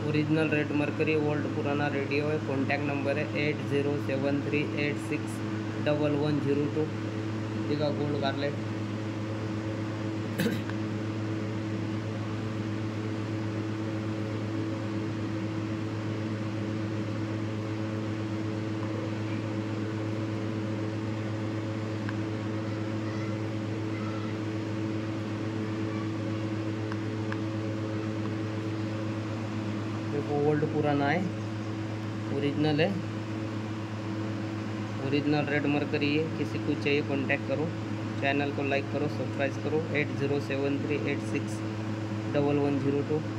Original red mercury old पुराना radio है। Contact number है 8073861102। देखा गोल्ड गार्लेट। देखो ओल्ड पुराना है, ओरिजिनल है, ओरिजिनल रेड मरकरी है। किसी को चाहिए कांटेक्ट करो। चैनल को लाइक करो, सब्सक्राइब करो। 8073861102।